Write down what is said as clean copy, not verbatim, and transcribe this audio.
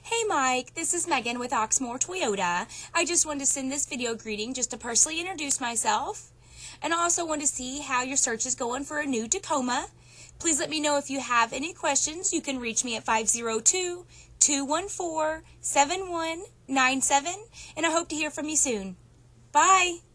Hey Mike, this is Megan with Oxmoor Toyota. I just wanted to send this video greeting just to personally introduce myself. And I also want to see how your search is going for a new Tacoma. Please let me know if you have any questions. You can reach me at 502-214-7197, and I hope to hear from you soon. Bye!